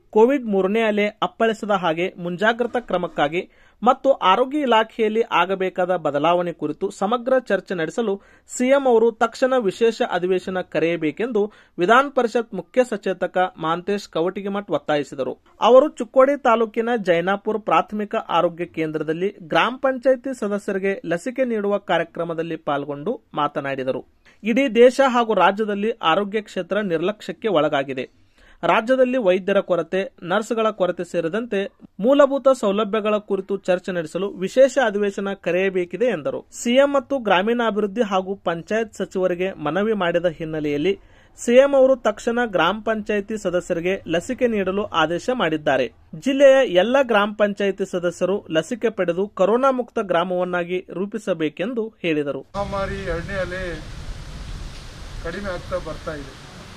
Covid 3ನೇ ಅಲೆ ಅಪ್ಪಳಿಸದ ಹಾಗೆ ಮುಂಜಾಗ್ರತಾ ಕ್ರಮಕ್ಕಾಗಿ ಮತ್ತು ಆರೋಗ್ಯ ಇಲಾಖೆಯಲ್ಲಿ ಆಗಬೇಕಾದ ಬದಲಾವಣೆ ಕುರಿತು ಸಮಗ್ರ ಚರ್ಚೆ ನಡೆಸಲು ಸಿಎಂ ಅವರು ತಕ್ಷಣ ವಿಶೇಷ ಅಧಿವೇಶನ ಕರೆಯಬೇಕೆಂದು ವಿಧಾನ ಪರಿಷತ್ ಮುಖ್ಯ ಸಚೇತಕ ಮಹಾಂತೇಶ್ ಕವಟಗಿಮಠ್ ಒತ್ತಾಯಿಸಿದರು. ಅವರು ಚಿಕ್ಕೋಡಿ ತಾಲೂಕಿನ ಜೈನಾಪುರ ಪ್ರಾಥಮಿಕ ಆರೋಗ್ಯ ಕೇಂದ್ರದಲ್ಲಿ ಗ್ರಾಮ ಪಂಚಾಯಿತಿ ಸದಸ್ಯರಿಗೆ ಲಸಿಕೆ ನೀಡುವ ಕಾರ್ಯಕ್ರಮದಲ್ಲಿ ಪಾಲ್ಗೊಂಡು ಮಾತನಾಡಿದರು. ಇಡೀ ದೇಶ ಹಾಗೂ ರಾಜ್ಯದಲ್ಲಿ ಆರೋಗ್ಯ ಕ್ಷೇತ್ರ ನಿರ್ಲಕ್ಷ್ಯಕ್ಕೆ ಒಳಗಾಗಿದೆ. ರಾಜ್ಯದಲ್ಲಿ ವೈದ್ಯರ ಕೊರತೆ, ನರ್ಸ್ಗಳ ಕೊರತೆ ಸೇರಿದಂತೆ ಮೂಲಭೂತ ಸೌಲಭ್ಯಗಳ ಕುರಿತು ಚರ್ಚೆ ನಡೆಸಲು ವಿಶೇಷ ಅಧಿವೇಶನ ಕರೆಯಬೇಕಿದೆ ಎಂದರು. ಸಿಎಂ ಮತ್ತು ಗ್ರಾಮೀಣಾಭಿವೃದ್ಧಿ ಹಾಗೂ ಪಂಚಾಯತ್ ಸಚಿವರಿಗೆ ಮನವಿ ಮಾಡಿದ ಹಿನ್ನೆಲೆಯಲ್ಲಿ ಸಿಎಂ ಅವರು ತಕ್ಷಣ ಗ್ರಾಮ ಪಂಚಾಯಿತಿ ಸದಸ್ಯರಿಗೆ ಲಸಿಕೆ ನೀಡಲು ಆದೇಶ ಮಾಡಿದ್ದಾರೆ. ಜಿಲ್ಲೆಯ ಎಲ್ಲ ಗ್ರಾಮ ಪಂಚಾಯಿತಿ ಸದಸ್ಯರು ಲಸಿಕೆ ಪಡೆದು ಕೊರೋನಾ ಮುಕ್ತ ಗ್ರಾಮವನ್ನಾಗಿ ರೂಪಿಸಬೇಕೆಂದು ಹೇಳಿದರು. ಮಹಾಮಾರಿ ಎರಡನೇ ಅಲೆ ಕಡಿಮೆ ಆಗ್ತಾ ಬರ್ತಾ ಇದೆ.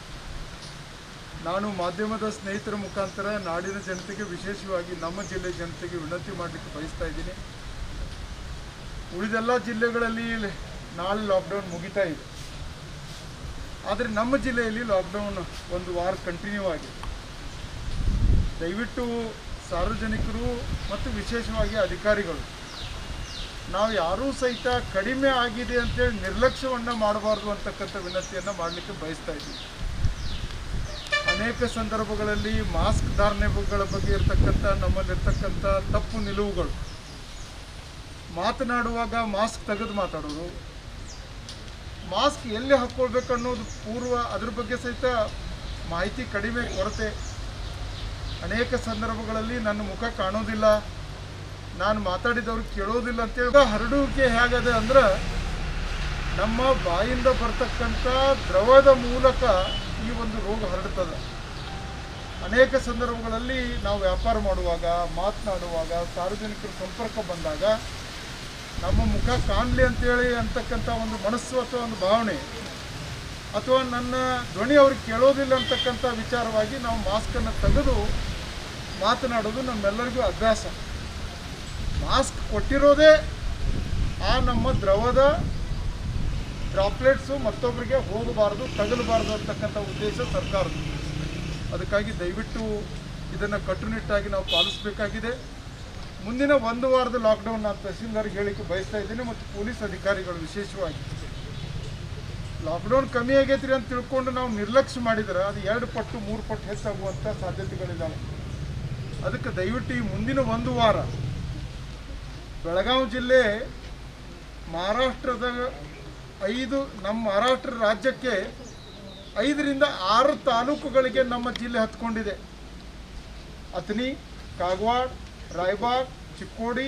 ನಾನು ಮಾಧ್ಯಮದ ಸ್ನೇಹಿತರ ಮುಖಾಂತರ ನಾಡಿನ ಜನತೆಗೆ, ವಿಶೇಷವಾಗಿ ನಮ್ಮ ಜಿಲ್ಲೆಯ ಜನತೆಗೆ ವಿನಂತಿ ಮಾಡಲಿಕ್ಕೆ ಬಯಸ್ತಾ ಇದ್ದೀನಿ. ಉಳಿದೆಲ್ಲ ಜಿಲ್ಲೆಗಳಲ್ಲಿ ನಾಳೆ ಲಾಕ್ಡೌನ್ ಮುಗಿತಾ ಇದೆ. ಆದರೆ ನಮ್ಮ ಜಿಲ್ಲೆಯಲ್ಲಿ ಲಾಕ್ಡೌನ್ ಒಂದು ವಾರ ಕಂಟಿನ್ಯೂ ಆಗಿದೆ. ದಯವಿಟ್ಟು ಸಾರ್ವಜನಿಕರು ಮತ್ತು ವಿಶೇಷವಾಗಿ ಅಧಿಕಾರಿಗಳು, ನಾವು ಯಾರೂ ಸಹಿತ ಕಡಿಮೆ ಆಗಿದೆ ಅಂತೇಳಿ ನಿರ್ಲಕ್ಷ್ಯವನ್ನು ಮಾಡಬಾರ್ದು ಅಂತಕ್ಕಂಥ ವಿನಂತಿಯನ್ನು ಮಾಡಲಿಕ್ಕೆ ಬಯಸ್ತಾ ಇದ್ದೀವಿ. ಅನೇಕ ಸಂದರ್ಭಗಳಲ್ಲಿ ಮಾಸ್ಕ್ ಧಾರಣೆಗಳ ಬಗ್ಗೆ ಇರತಕ್ಕಂಥ ನಮ್ಮಲ್ಲಿರ್ತಕ್ಕಂಥ ತಪ್ಪು ನಿಲುವುಗಳು, ಮಾತನಾಡುವಾಗ ಮಾಸ್ಕ್ ತೆಗೆದು ಮಾತಾಡೋದು, ಮಾಸ್ಕ್ ಎಲ್ಲಿ ಹಾಕ್ಕೊಳ್ಬೇಕು ಅನ್ನೋದು ಪೂರ್ವ ಅದ್ರ ಬಗ್ಗೆ ಸಹಿತ ಮಾಹಿತಿ ಕಡಿಮೆ ಕೊರತೆ. ಅನೇಕ ಸಂದರ್ಭಗಳಲ್ಲಿ ನನ್ನ ಮುಖ ಕಾಣೋದಿಲ್ಲ, ನಾನು ಮಾತಾಡಿದವ್ರು ಕೇಳೋದಿಲ್ಲ ಅಂತೇಳಿ ಹರಡುವಿಕೆ ಹೇಗದೆ ಅಂದ್ರೆ ನಮ್ಮ ಬಾಯಿಂದ ಬರ್ತಕ್ಕಂಥ ದ್ರವದ ಮೂಲಕ ಈ ಒಂದು ರೋಗ ಹರಡುತ್ತದೆ. ಅನೇಕ ಸಂದರ್ಭಗಳಲ್ಲಿ ನಾವು ವ್ಯಾಪಾರ ಮಾಡುವಾಗ, ಮಾತನಾಡುವಾಗ, ಸಾರ್ವಜನಿಕರ ಸಂಪರ್ಕ ಬಂದಾಗ ನಮ್ಮ ಮುಖ ಕಾಣಲಿ ಅಂತೇಳಿ ಅಂತಕ್ಕಂಥ ಒಂದು ಮನಸ್ಸು ಅಥವಾ ಒಂದು ಭಾವನೆ, ಅಥವಾ ನನ್ನ ಧ್ವನಿ ಅವ್ರಿಗೆ ಕೇಳೋದಿಲ್ಲ ಅಂತಕ್ಕಂಥ ವಿಚಾರವಾಗಿ ನಾವು ಮಾಸ್ಕನ್ನು ತೆಗೆದು ಮಾತನಾಡೋದು ನಮ್ಮೆಲ್ಲರಿಗೂ ಅಭ್ಯಾಸ. ಮಾಸ್ಕ್ ಕೊಟ್ಟಿರೋದೇ ಆ ನಮ್ಮ ದ್ರವದ ಡ್ರಾಪ್ಲೆಟ್ಸು ಮತ್ತೊಬ್ಬರಿಗೆ ಹೋಗಬಾರ್ದು, ತಗಲಬಾರ್ದು ಅಂತಕ್ಕಂಥ ಉದ್ದೇಶ ಸರ್ಕಾರದ್ದು. ಅದಕ್ಕಾಗಿ ದಯವಿಟ್ಟು ಇದನ್ನು ಕಟ್ಟುನಿಟ್ಟಾಗಿ ನಾವು ಪಾಲಿಸಬೇಕಾಗಿದೆ. ಮುಂದಿನ ಒಂದು ವಾರದ ಲಾಕ್ಡೌನ್ ನಾನು ತಹಸೀಲ್ದಾರ್ಗೆ ಹೇಳಿಕೆ ಬಯಸ್ತಾ ಇದ್ದೀನಿ ಮತ್ತು ಪೊಲೀಸ್ ಅಧಿಕಾರಿಗಳು ವಿಶೇಷವಾಗಿ. ಲಾಕ್ಡೌನ್ ಕಮ್ಮಿ ಆಗೈತ್ರಿ ಅಂತ ತಿಳ್ಕೊಂಡು ನಾವು ನಿರ್ಲಕ್ಷ್ಯ ಮಾಡಿದರೆ ಅದು 2 ಪಟ್ಟು 3 ಪಟ್ಟು ಹೆಚ್ಚಾಗುವಂಥ ಸಾಧ್ಯತೆಗಳಿದ್ದಾವೆ. ಅದಕ್ಕೆ ದಯವಿಟ್ಟು ಈ ಮುಂದಿನ ಒಂದು ವಾರ ಬೆಳಗಾವಿ ಜಿಲ್ಲೆ ಮಹಾರಾಷ್ಟ್ರದ ನಮ್ಮ ಮಹಾರಾಷ್ಟ್ರ ರಾಜ್ಯಕ್ಕೆ 5 ರಿಂದ 6 ತಾಲೂಕುಗಳಿಗೆ ನಮ್ಮ ಜಿಲ್ಲೆ ಹತ್ಕೊಂಡಿದೆ. ಅಥಣಿ, ಕಾಗವಾಡ, ರಾಯಬಾಗ್, ಚಿಕ್ಕೋಡಿ,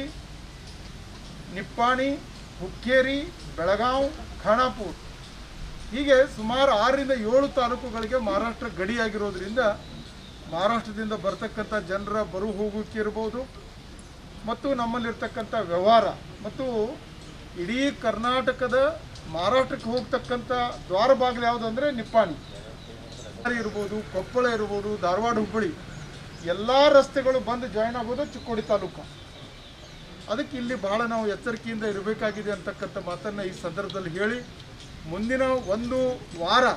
ನಿಪ್ಪಾಣಿ, ಹುಕ್ಕೇರಿ, ಬೆಳಗಾವಿ, ಖಾನಾಪುರ, ಹೀಗೆ ಸುಮಾರು 6 ರಿಂದ 7 ತಾಲೂಕುಗಳಿಗೆ ಮಹಾರಾಷ್ಟ್ರ ಗಡಿಯಾಗಿರೋದ್ರಿಂದ ಮಹಾರಾಷ್ಟ್ರದಿಂದ ಬರ್ತಕ್ಕಂಥ ಜನರ ಬರು ಹೋಗೋಕೆ ಇರ್ಬೋದು ಮತ್ತು ನಮ್ಮಲ್ಲಿರ್ತಕ್ಕಂಥ ವ್ಯವಹಾರ ಮತ್ತು ಇಡೀ ಕರ್ನಾಟಕದ ಮಹಾರಾಷ್ಟ್ರಕ್ಕೆ ಹೋಗ್ತಕ್ಕಂಥ ದ್ವಾರ ಬಾಗಿಲು ಯಾವುದು ಅಂದರೆ ನಿಪ್ಪಾಣಿ ಇರ್ಬೋದು, ಕೊಪ್ಪಳ ಇರ್ಬೋದು, ಧಾರವಾಡ, ಹುಬ್ಬಳ್ಳಿ ಎಲ್ಲ ರಸ್ತೆಗಳು ಬಂದು ಜಾಯಿನ್ ಆಗೋದು ಚಿಕ್ಕೋಡಿ ತಾಲೂಕು. ಅದಕ್ಕೆ ಇಲ್ಲಿ ಭಾಳ ನಾವು ಎಚ್ಚರಿಕೆಯಿಂದ ಇರಬೇಕಾಗಿದೆ ಅಂತಕ್ಕಂಥ ಮಾತನ್ನು ಈ ಸಂದರ್ಭದಲ್ಲಿ ಹೇಳಿ, ಮುಂದಿನ ಒಂದು ವಾರ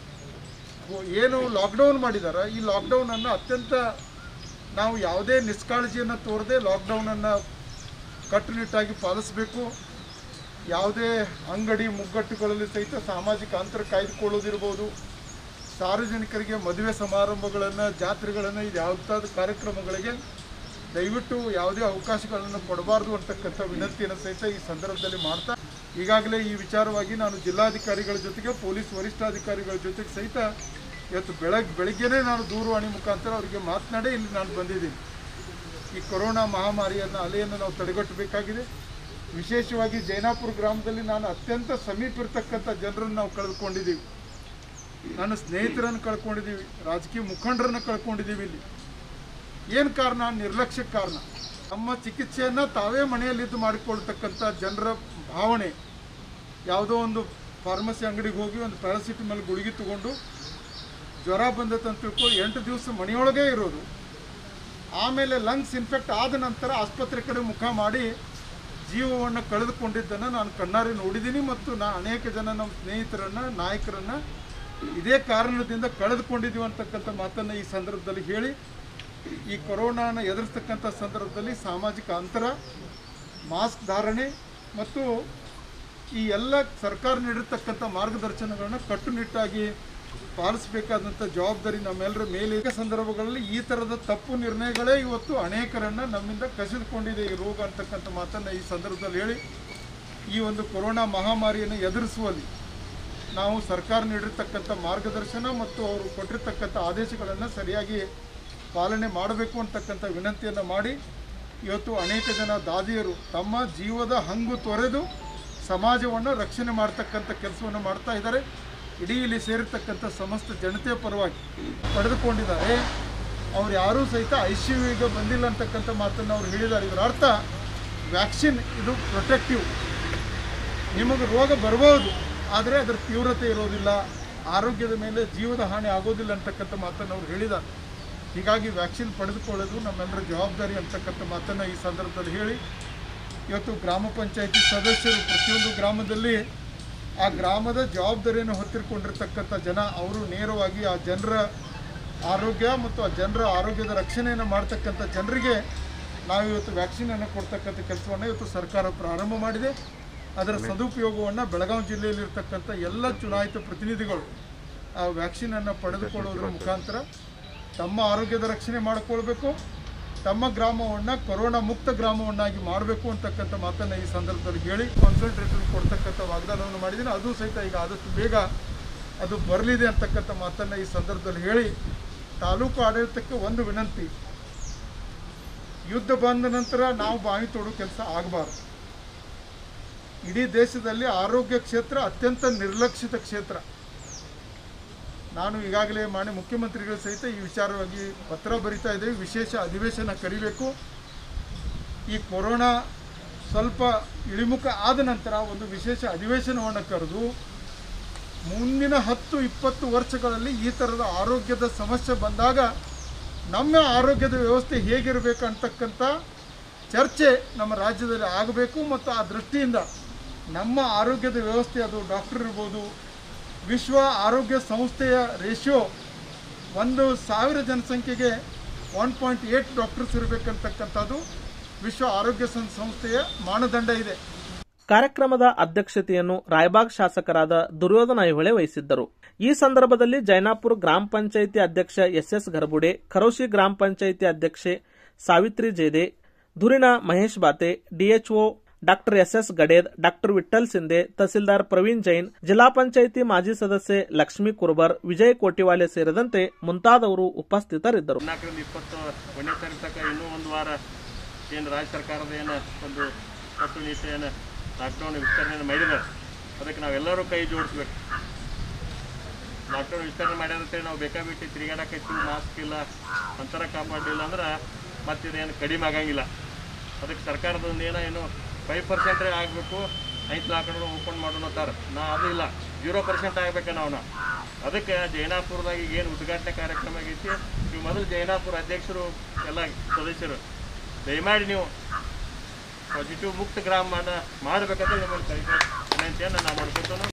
ಏನು ಲಾಕ್ಡೌನ್ ಮಾಡಿದಾರ, ಈ ಲಾಕ್ಡೌನನ್ನು ಅತ್ಯಂತ ನಾವು ಯಾವುದೇ ನಿಷ್ಕಾಳಜಿಯನ್ನು ತೋರದೆ ಲಾಕ್ಡೌನನ್ನು ಕಟ್ಟುನಿಟ್ಟಾಗಿ ಪಾಲಿಸಬೇಕು. ಯಾವುದೇ ಅಂಗಡಿ ಮುಗ್ಗಟ್ಟುಗಳಲ್ಲಿ ಸಹಿತ ಸಾಮಾಜಿಕ ಅಂತರ ಕಾಯ್ದುಕೊಳ್ಳೋದಿರ್ಬೋದು, ಸಾರ್ವಜನಿಕರಿಗೆ ಮದುವೆ ಸಮಾರಂಭಗಳನ್ನು, ಜಾತ್ರೆಗಳನ್ನು, ಇದು ಯಾವುದಾದ ಕಾರ್ಯಕ್ರಮಗಳಿಗೆ ದಯವಿಟ್ಟು ಯಾವುದೇ ಅವಕಾಶಗಳನ್ನು ಕೊಡಬಾರ್ದು ಅಂತಕ್ಕಂಥ ವಿನಂತಿಯನ್ನು ಸಹಿತ ಈ ಸಂದರ್ಭದಲ್ಲಿ ಮಾಡ್ತಾ, ಈಗಾಗಲೇ ಈ ವಿಚಾರವಾಗಿ ನಾನು ಜಿಲ್ಲಾಧಿಕಾರಿಗಳ ಜೊತೆಗೆ ಪೊಲೀಸ್ ವರಿಷ್ಠಾಧಿಕಾರಿಗಳ ಜೊತೆಗೆ ಸಹಿತ ಇವತ್ತು ಬೆಳಗ್ಗೆನೇ ನಾನು ದೂರವಾಣಿ ಮುಖಾಂತರ ಅವರಿಗೆ ಮಾತನಾಡಿ ಇಲ್ಲಿ ನಾನು ಬಂದಿದ್ದೀನಿ. ಈ ಕೊರೋನಾ ಮಹಾಮಾರಿಯನ್ನು ಅಲೆಯನ್ನು ನಾವು ತಡೆಗಟ್ಟಬೇಕಾಗಿದೆ. ವಿಶೇಷವಾಗಿ ಜೈನಾಪುರ ಗ್ರಾಮದಲ್ಲಿ ನಾನು ಅತ್ಯಂತ ಸಮೀಪ ಇರತಕ್ಕಂಥ ಜನರನ್ನು ನಾವು ಕಳೆದುಕೊಂಡಿದ್ದೀವಿ, ನನ್ನ ಸ್ನೇಹಿತರನ್ನು ಕಳ್ಕೊಂಡಿದ್ದೀವಿ, ರಾಜಕೀಯ ಮುಖಂಡರನ್ನು ಕಳ್ಕೊಂಡಿದ್ದೀವಿ. ಇಲ್ಲಿ ಏನು ಕಾರಣ? ನಿರ್ಲಕ್ಷ್ಯಕ್ಕೆ ಕಾರಣ. ನಮ್ಮ ಚಿಕಿತ್ಸೆಯನ್ನು ತಾವೇ ಮನೆಯಲ್ಲಿದ್ದು ಮಾಡಿಕೊಳ್ತಕ್ಕಂಥ ಜನರ ಭಾವನೆ. ಯಾವುದೋ ಒಂದು ಫಾರ್ಮಸಿ ಅಂಗಡಿಗೆ ಹೋಗಿ ಒಂದು ಪ್ಯಾರಾಸಿಟಮಲ್ ಗುಳಿಗೆ ತಗೊಂಡು ಜ್ವರ ಬಂದೈತೆ ಅಂತ ತಿಳ್ಕೊಂಡು 8 ದಿವಸ ಮನೆಯೊಳಗೆ ಇರೋದು, ಆಮೇಲೆ ಲಂಗ್ಸ್ ಇನ್ಫೆಕ್ಟ್ ಆದ ನಂತರ ಆಸ್ಪತ್ರೆ ಕಡೆ ಮುಖ ಮಾಡಿ ಜೀವವನ್ನು ಕಳೆದುಕೊಂಡಿದ್ದನ್ನು ನಾನು ಕಣ್ಣಾರೆ ನೋಡಿದ್ದೀನಿ. ಮತ್ತು ಅನೇಕ ಜನ ನಮ್ಮ ಸ್ನೇಹಿತರನ್ನು, ನಾಯಕರನ್ನು ಇದೇ ಕಾರಣದಿಂದ ಕಳೆದುಕೊಂಡಿದ್ದೀವಿ ಅಂತಕ್ಕಂಥ ಮಾತನ್ನು ಈ ಸಂದರ್ಭದಲ್ಲಿ ಹೇಳಿ, ಈ ಕೊರೋನಾನ ಎದುರಿಸ್ತಕ್ಕಂಥ ಸಂದರ್ಭದಲ್ಲಿ ಸಾಮಾಜಿಕ ಅಂತರ, ಮಾಸ್ಕ್ ಧಾರಣೆ ಮತ್ತು ಈ ಎಲ್ಲ ಸರ್ಕಾರ ನೀಡಿರ್ತಕ್ಕಂಥ ಮಾರ್ಗದರ್ಶನಗಳನ್ನ ಕಟ್ಟುನಿಟ್ಟಾಗಿ ಪಾಲಿಸಬೇಕಾದಂಥ ಜವಾಬ್ದಾರಿ ನಮ್ಮೆಲ್ಲರ ಮೇಲೆ. ಸಂದರ್ಭಗಳಲ್ಲಿ ಈ ಥರದ ತಪ್ಪು ನಿರ್ಣಯಗಳೇ ಇವತ್ತು ಅನೇಕರನ್ನು ನಮ್ಮಿಂದ ಕಸಿದುಕೊಂಡಿದೆ ಈ ರೋಗ ಅಂತಕ್ಕಂಥ ಮಾತನ್ನು ಈ ಸಂದರ್ಭದಲ್ಲಿ ಹೇಳಿ, ಈ ಒಂದು ಕೊರೋನಾ ಮಹಾಮಾರಿಯನ್ನು ಎದುರಿಸುವಲ್ಲಿ ನಾವು ಸರ್ಕಾರ ನೀಡಿರ್ತಕ್ಕಂಥ ಮಾರ್ಗದರ್ಶನ ಮತ್ತು ಅವರು ಕೊಟ್ಟಿರ್ತಕ್ಕಂಥ ಆದೇಶಗಳನ್ನು ಸರಿಯಾಗಿ ಪಾಲನೆ ಮಾಡಬೇಕು ಅಂತಕ್ಕಂಥ ವಿನಂತಿಯನ್ನು ಮಾಡಿ, ಇವತ್ತು ಅನೇಕ ಜನ ದಾದಿಯರು ತಮ್ಮ ಜೀವದ ಹಂಗು ತೊರೆದು ಸಮಾಜವನ್ನು ರಕ್ಷಣೆ ಮಾಡ್ತಕ್ಕಂಥ ಕೆಲಸವನ್ನು ಮಾಡ್ತಾ ಇದ್ದಾರೆ. ಇಡೀ ಇಲ್ಲಿ ಸೇರಿರ್ತಕ್ಕಂಥ ಸಮಸ್ತ ಜನತೆಯ ಪರವಾಗಿ ಪಡೆದುಕೊಂಡಿದ್ದಾರೆ. ಅವ್ರು ಯಾರೂ ಸಹಿತ ICUಗೆ ಬಂದಿಲ್ಲ ಅಂತಕ್ಕಂಥ ಮಾತನ್ನು ಅವ್ರು ಹೇಳಿದ್ದಾರೆ. ಇದರ ಅರ್ಥ ವ್ಯಾಕ್ಸಿನ್ ಇದು ಪ್ರೊಟೆಕ್ಟಿವ್. ನಿಮಗೆ ರೋಗ ಬರ್ಬೋದು, ಆದರೆ ಅದರ ತೀವ್ರತೆ ಇರೋದಿಲ್ಲ, ಆರೋಗ್ಯದ ಮೇಲೆ ಜೀವದ ಹಾನಿ ಆಗೋದಿಲ್ಲ ಅಂತಕ್ಕಂಥ ಮಾತನ್ನು ಅವ್ರು ಹೇಳಿದ್ದಾರೆ. ಹೀಗಾಗಿ ವ್ಯಾಕ್ಸಿನ್ ಪಡೆದುಕೊಳ್ಳೋದು ನಮ್ಮೆಲ್ಲರ ಜವಾಬ್ದಾರಿ ಅಂತಕ್ಕಂಥ ಮಾತನ್ನು ಈ ಸಂದರ್ಭದಲ್ಲಿ ಹೇಳಿ, ಇವತ್ತು ಗ್ರಾಮ ಪಂಚಾಯಿತಿ ಸದಸ್ಯರು ಪ್ರತಿಯೊಂದು ಗ್ರಾಮದಲ್ಲಿ ಆ ಗ್ರಾಮದ ಜವಾಬ್ದಾರಿಯನ್ನು ಹೊತ್ತಿಕೊಂಡಿರ್ತಕ್ಕಂಥ ಜನ, ಅವರು ನೇರವಾಗಿ ಆ ಜನರ ಆರೋಗ್ಯ ಮತ್ತು ಆ ಜನರ ಆರೋಗ್ಯದ ರಕ್ಷಣೆಯನ್ನು ಮಾಡ್ತಕ್ಕಂಥ ಜನರಿಗೆ ನಾವು ಇವತ್ತು ವ್ಯಾಕ್ಸಿನನ್ನು ಕೊಡ್ತಕ್ಕಂಥ ಕೆಲಸವನ್ನು ಇವತ್ತು ಸರ್ಕಾರ ಪ್ರಾರಂಭ ಮಾಡಿದೆ. ಅದರ ಸದುಪಯೋಗವನ್ನು ಬೆಳಗಾವಿ ಜಿಲ್ಲೆಯಲ್ಲಿರ್ತಕ್ಕಂಥ ಎಲ್ಲ ಚುನಾಯಿತ ಪ್ರತಿನಿಧಿಗಳು ಆ ವ್ಯಾಕ್ಸಿನನ್ನು ಪಡೆದುಕೊಳ್ಳೋದ್ರ ಮುಖಾಂತರ ತಮ್ಮ ಆರೋಗ್ಯದ ರಕ್ಷಣೆ ಮಾಡಿಕೊಳ್ಬೇಕು, ತಮ್ಮ ಗ್ರಾಮವನ್ನು ಕೊರೋನಾ ಮುಕ್ತ ಗ್ರಾಮವನ್ನಾಗಿ ಮಾಡಬೇಕು ಅಂತಕ್ಕಂಥ ಮಾತನ್ನು ಈ ಸಂದರ್ಭದಲ್ಲಿ ಹೇಳಿ ಕಾನ್ಸಂಟ್ರೇಟರ್ ಕೊಡ್ತಕ್ಕಂಥ ವಾಗ್ದಾನವನ್ನು ಮಾಡಿದ್ದೀನಿ. ಅದು ಸಹಿತ ಈಗ ಆದಷ್ಟು ಬೇಗ ಅದು ಬರಲಿದೆ ಅಂತಕ್ಕಂಥ ಮಾತನ್ನು ಈ ಸಂದರ್ಭದಲ್ಲಿ ಹೇಳಿ, ತಾಲೂಕು ಆಡಳಿತಕ್ಕೆ ಒಂದು ವಿನಂತಿ, ಯುದ್ಧ ಬಂದ ನಂತರ ನಾವು ಬಾವಿ ತೋಡೋ ಕೆಲಸ ಆಗಬಾರ್ದು. ಇಡೀ ದೇಶದಲ್ಲಿ ಆರೋಗ್ಯ ಕ್ಷೇತ್ರ ಅತ್ಯಂತ ನಿರ್ಲಕ್ಷಿತ ಕ್ಷೇತ್ರ. ನಾನು ಈಗಾಗಲೇ ಮಾನ್ಯ ಮುಖ್ಯಮಂತ್ರಿಗಳು ಸಹಿತ ಈ ವಿಚಾರವಾಗಿ ಪತ್ರ ಬರಿತಾ ಇದ್ದೇವೆ. ವಿಶೇಷ ಅಧಿವೇಶನ ಕರೀಬೇಕು. ಈ ಕೊರೋನಾ ಸ್ವಲ್ಪ ಇಳಿಮುಖ ಆದ ನಂತರ ಒಂದು ವಿಶೇಷ ಅಧಿವೇಶನವನ್ನು ಕರೆದು ಮುಂದಿನ 10-20 ವರ್ಷಗಳಲ್ಲಿ ಈ ಥರದ ಆರೋಗ್ಯದ ಸಮಸ್ಯೆ ಬಂದಾಗ ನಮ್ಮ ಆರೋಗ್ಯದ ವ್ಯವಸ್ಥೆ ಹೇಗಿರಬೇಕು ಅಂತಕ್ಕಂಥ ಚರ್ಚೆ ನಮ್ಮ ರಾಜ್ಯದಲ್ಲಿ ಆಗಬೇಕು. ಮತ್ತು ಆ ದೃಷ್ಟಿಯಿಂದ ನಮ್ಮ ಆರೋಗ್ಯದ ವ್ಯವಸ್ಥೆ, ಅದು ಡಾಕ್ಟರ್ ಇರ್ಬೋದು, ವಿಶ್ವ ಆರೋಗ್ಯ ಸಂಸ್ಥೆಯ ರೇಷಿಯೋ 1,000 ಜನಸಂಖ್ಯೆಗೆ 1.8 ಡಾಕ್ಟರ್ಸ್ ಇರಬೇಕಂತಕ್ಕಂಥದ್ದು ವಿಶ್ವ ಆರೋಗ್ಯ ಸಂಸ್ಥೆಯ ಮಾನದಂಡ ಇದೆ. ಕಾರ್ಯಕ್ರಮದ ಅಧ್ಯಕ್ಷತೆಯನ್ನು ರಾಯಬಾಗ್ ಶಾಸಕರಾದ ದುರ್ಯೋಧನ ಐಹೊಳೆ ವಹಿಸಿದ್ದರು. ಈ ಸಂದರ್ಭದಲ್ಲಿ ಜೈನಾಪುರ ಗ್ರಾಮ ಪಂಚಾಯಿತಿ ಅಧ್ಯಕ್ಷ SS ಗರ್ಬುಡೆ, ಖರೋಶಿ ಗ್ರಾಮ ಪಂಚಾಯಿತಿ ಅಧ್ಯಕ್ಷೆ ಸಾವಿತ್ರಿ ಜೇದೆ, ಧುರಿನ ಮಹೇಶ್ ಬಾತೆ, DHO doctor SS Gaded, doctor Vitthal Shinde, tahsildar Praveen Jain, ಜಿಲ್ಲಾ ಪಂಚಾಯಿತಿ ಮಾಜಿ ಸದಸ್ಯೆ ಲಕ್ಷ್ಮೀ ಕುರ್ಬರ್, ವಿಜಯ್ ಕೋಟಿವಾಲೆ ಸೇರಿದಂತೆ ಮುಂತಾದವರು ಉಪಸ್ಥಿತರಿದ್ದರು. 4-20ನೇ ತಾರೀಕು ತನಕ ಇನ್ನೂ ಒಂದು ವಾರ ಏನು ರಾಜ್ಯ ಸರ್ಕಾರದ ಏನು ಒಂದು ಕಟ್ಟುನಿಟ್ಟು ಏನು ಲಾಕ್ಡೌನ್ ವಿಸ್ತರಣೆಯನ್ನು ಮಾಡಿದ್ದಾರೆ, ಅದಕ್ಕೆ ನಾವೆಲ್ಲರೂ ಕೈ ಜೋಡಿಸ್ಬೇಕು. ಲಾಕ್ಡೌನ್ ವಿಸ್ತರಣೆ ಮಾಡ್ಯಾರಂತೆ ನಾವು ಬೇಕಾಬಿಟ್ಟು ತಿರುಗಾಡಕೈತೀವಿ, ಮಾಸ್ಕ್ ಇಲ್ಲ, ಅಂತರ ಕಾಪಾಡಲಿಲ್ಲ ಅಂದ್ರೆ ಮತ್ತಿದೇನು ಕಡಿಮೆ ಆಗಂಗಿಲ್ಲ. ಅದಕ್ಕೆ ಸರ್ಕಾರದೊಂದು ಏನು 5% ಆಗಬೇಕು, 5 ಲಾಕ್ಡೌನ್ ಓಪನ್ ಮಾಡೋಣ ಅಂತಾರೆ. ಅದು ಇಲ್ಲ, 0% ಆಗಬೇಕು ನಾವು. ಅದಕ್ಕೆ ಜೈನಾಪುರದಾಗ ಏನು ಉದ್ಘಾಟನೆ ಕಾರ್ಯಕ್ರಮ ಆಗೈತಿ, ನೀವು ಮೊದಲು ಜೈನಾಪುರ ಅಧ್ಯಕ್ಷರು ಎಲ್ಲ ಸದಸ್ಯರು ದಯಮಾಡಿ ನೀವು ಪಾಸಿಟಿವ್ ಮುಕ್ತ ಗ್ರಾಮ ಮಾಡಬೇಕಂತ ನಿಮ್ಮಲ್ಲಿ ವಿನಂತಿಯನ್ನು ನಾವು ಮಾಡ್ಕೊತಾನೆ.